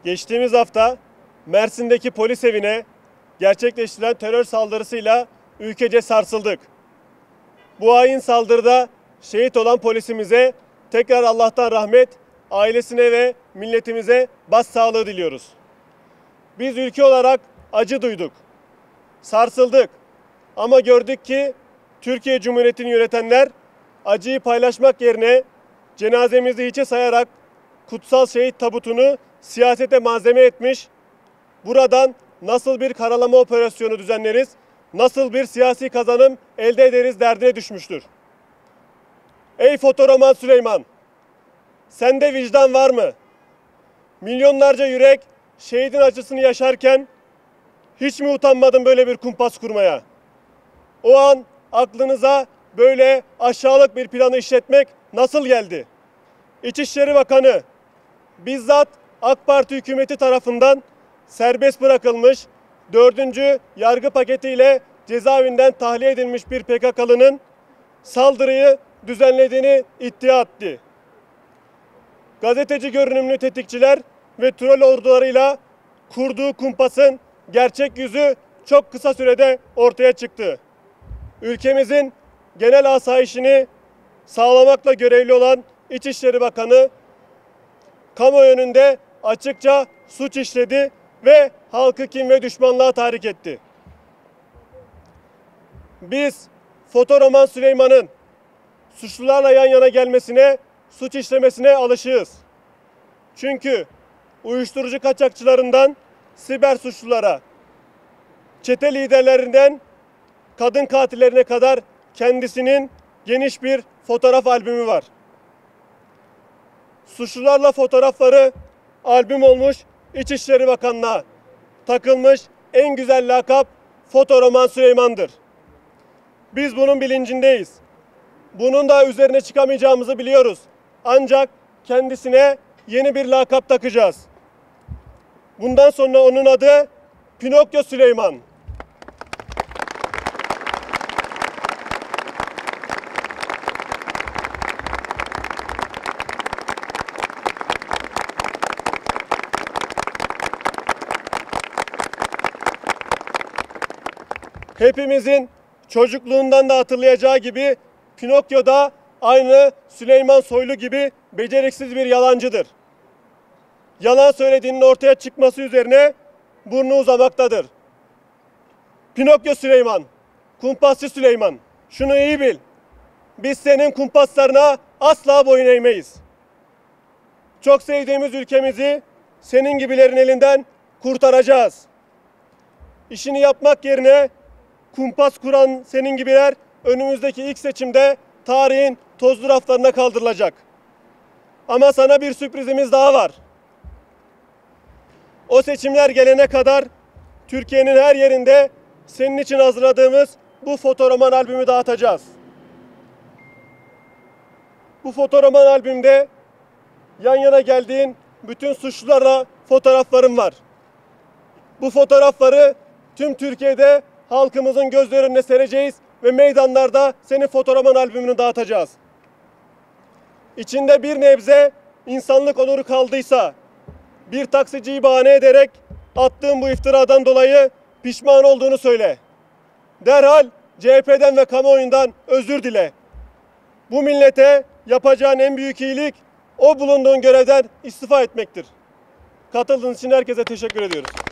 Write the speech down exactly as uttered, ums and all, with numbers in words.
Geçtiğimiz hafta Mersin'deki polis evine gerçekleştirilen terör saldırısıyla ülkece sarsıldık. Bu hain saldırıda şehit olan polisimize tekrar Allah'tan rahmet, ailesine ve milletimize başsağlığı diliyoruz. Biz ülke olarak acı duyduk, sarsıldık ama gördük ki Türkiye Cumhuriyeti'ni yönetenler acıyı paylaşmak yerine cenazemizi hiçe sayarak kutsal şehit tabutunu siyasete malzeme etmiş, buradan nasıl bir karalama operasyonu düzenleriz, nasıl bir siyasi kazanım elde ederiz derdine düşmüştür. Ey Fotoroman Süleyman, sende vicdan var mı? Milyonlarca yürek şehidin acısını yaşarken hiç mi utanmadın böyle bir kumpas kurmaya? O an aklınıza böyle aşağılık bir planı işletmek nasıl geldi? İçişleri Bakanı bizzat AK Parti hükümeti tarafından serbest bırakılmış, dördüncü yargı paketiyle cezaevinden tahliye edilmiş bir P K K'lının saldırıyı düzenlediğini iddia etti. Gazeteci görünümlü tetikçiler ve troll ordularıyla kurduğu kumpasın gerçek yüzü çok kısa sürede ortaya çıktı. Ülkemizin genel asayişini sağlamakla görevli olan İçişleri Bakanı kamuoyu önünde açıkça suç işledi ve halkı kin ve düşmanlığa tahrik etti. Biz Fotoroman Süleyman'ın suçlularla yan yana gelmesine, suç işlemesine alışığız. Çünkü uyuşturucu kaçakçılarından siber suçlulara, çete liderlerinden kadın katillerine kadar kendisinin geniş bir fotoğraf albümü var. Suçlularla fotoğrafları albüm olmuş, İçişleri Bakanlığı'na takılmış en güzel lakap Fotoroman Süleyman'dır. Biz bunun bilincindeyiz. Bunun da üzerine çıkamayacağımızı biliyoruz. Ancak kendisine yeni bir lakap takacağız. Bundan sonra onun adı Pinokyo Süleyman. Hepimizin çocukluğundan da hatırlayacağı gibi Pinokyo da aynı Süleyman Soylu gibi beceriksiz bir yalancıdır. Yalan söylediğinin ortaya çıkması üzerine burnu uzamaktadır. Pinokyo Süleyman, kumpasçı Süleyman, şunu iyi bil. Biz senin kumpaslarına asla boyun eğmeyiz. Çok sevdiğimiz ülkemizi senin gibilerin elinden kurtaracağız. İşini yapmak yerine kumpas kuran senin gibiler önümüzdeki ilk seçimde tarihin tozlu raflarına kaldırılacak. Ama sana bir sürprizimiz daha var. O seçimler gelene kadar Türkiye'nin her yerinde senin için hazırladığımız bu fotoroman albümü dağıtacağız. Bu fotoroman albümde yan yana geldiğin bütün suçlularla fotoğraflarım var. Bu fotoğrafları tüm Türkiye'de halkımızın gözleri önüne sereceğiz ve meydanlarda senin fotoroman albümünü dağıtacağız. İçinde bir nebze insanlık onuru kaldıysa, bir taksiciyi bahane ederek attığın bu iftiradan dolayı pişman olduğunu söyle. Derhal C H P'den ve kamuoyundan özür dile. Bu millete yapacağın en büyük iyilik o bulunduğun görevden istifa etmektir. Katıldığınız için herkese teşekkür ediyoruz.